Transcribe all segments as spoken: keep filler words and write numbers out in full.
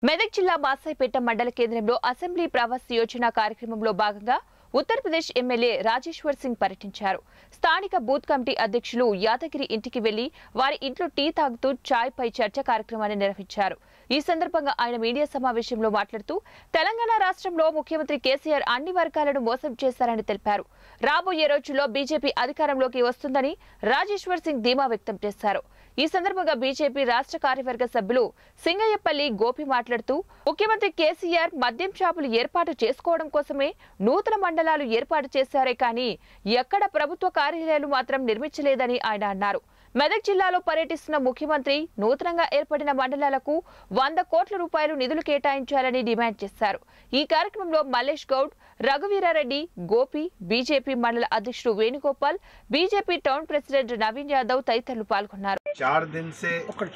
మెదక్ జిల్లా బాసాయిపేట మండల కేంద్రంలో అసెంబ్లీ ప్రవాస్ యోజన కార్యక్రమంలో భాగంగా ఉత్తరప్రదేశ్ ఎమ్మెల్యే రాజేశ్వర్ సింగ్ పర్యటించారు. స్థానిక బూత్ కమిటీ అధ్యక్షులు యాదగిరి ఇంటికి వెళ్లి వారి ఇంట్లో టీ తాగుతూ చాయ్ పై చర్చ కార్యక్రమాన్ని నిర్వహించారు. ఈ సందర్భంగా ఆయన మీడియా సమావేశంలో మాట్లాడుతూ తెలంగాణ రాష్ట్రంలో ముఖ్యమంత్రి కేసీఆర్ అన్ని వర్గాలను మోసం చేశారని తెలిపారు. రాబోయే రోజుల్లో బీజేపీ అధికారంలోకి వస్తుందని రాజేశ్వర్ సింగ్ ధీమా వ్యక్తం చేశారు. ఈ సందర్భంగా బీజేపీ రాష్ట్ర కార్యవర్గ సభ్యులు సింగయ్యపల్లి గోపి మాట్లాడుతూ ముఖ్యమంత్రి కేసీఆర్ మద్యం షాపులు ఏర్పాటు చేసుకోవడం కోసమే నూతన మండలాలు ఏర్పాటు చేశారే కానీ ఎక్కడ ప్రభుత్వ కార్యాలయాలు మాత్రం నిర్మించలేదని ఆయన అన్నారు. మెదక్ జిల్లాలో పర్యటిస్తున్న ముఖ్యమంత్రి నూతనంగా ఏర్పడిన మండలాలకు వంద కోట్ల రూపాయలు నిధులు కేటాయించాలని డిమాండ్ చేశారు. ఈ కార్యక్రమంలో మల్లేష్ గౌడ్, రఘువీరారెడ్డి, గోపి, బీజేపీ మండల అధ్యక్షుడు Venugopal, BJP town president Naveen Yadav తదితరులు పాల్గొన్నారు. चार दिन से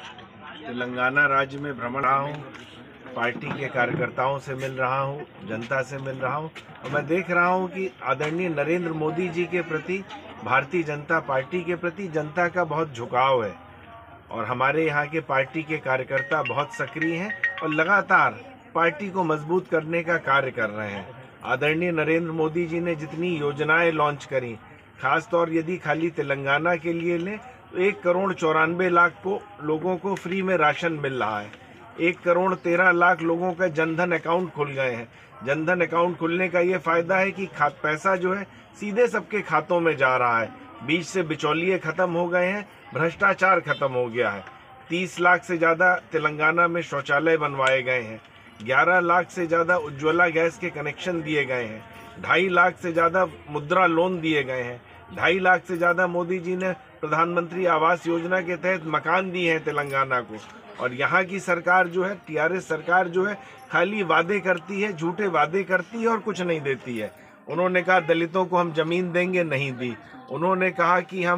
तेलंगाना राज्य में भ्रमण रहा हूँ, पार्टी के कार्यकर्ताओं से मिल रहा हूँ, जनता से मिल रहा हूँ और मैं देख रहा हूँ कि आदरणीय नरेंद्र मोदी जी के प्रति, भारतीय जनता पार्टी के प्रति जनता का बहुत झुकाव है और हमारे यहाँ के पार्टी के कार्यकर्ता बहुत सक्रिय हैं और लगातार पार्टी को मजबूत करने का कार्य कर रहे हैं। आदरणीय नरेंद्र मोदी जी ने जितनी योजनाएं लॉन्च करी, खासतौर यदि खाली तेलंगाना के लिए लें तो एक करोड़ चौरानवे लाख को लोगों को फ्री में राशन मिल रहा है। एक करोड़ तेरह लाख लोगों का जनधन अकाउंट खुल गए हैं। जनधन अकाउंट खुलने का ये फायदा है कि खात पैसा जो है सीधे सबके खातों में जा रहा है। बीच से बिचौलिए खत्म हो गए हैं, भ्रष्टाचार खत्म हो गया है। तीस लाख से ज़्यादा तेलंगाना में शौचालय बनवाए गए हैं। ग्यारह लाख से ज़्यादा उज्ज्वला गैस के कनेक्शन दिए गए हैं। ढाई लाख से ज़्यादा मुद्रा लोन दिए गए हैं। ढाई लाख से ज़्यादा मोदी जी ने प्रधानमंत्री आवास योजना के तहत मकान दिए हैं तेलंगाना को। और यहाँ की सरकार जो है, टीआरएस सरकार जो है, खाली वादे करती है, झूठे वादे करती है और कुछ नहीं देती है। उन्होंने कहा दलितों को हम जमीन देंगे, नहीं दी। उन्होंने कहा कि हम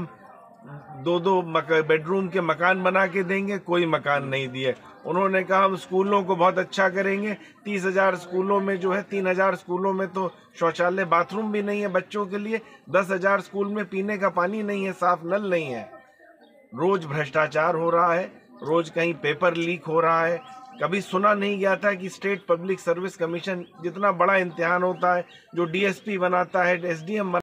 दो दो बेडरूम के मकान बना के देंगे, कोई मकान नहीं दिए। उन्होंने कहा हम स्कूलों को बहुत अच्छा करेंगे, तीस हजार स्कूलों में जो है तीन हजार स्कूलों में तो शौचालय बाथरूम भी नहीं है बच्चों के लिए, दस हजार स्कूल में पीने का पानी नहीं है, साफ नल नहीं है। रोज भ्रष्टाचार हो रहा है, रोज कहीं पेपर लीक हो रहा है। कभी सुना नहीं गया था कि स्टेट पब्लिक सर्विस कमीशन जितना बड़ा इम्तिहान होता है, जो डीएसपी बनाता है, एसडीएम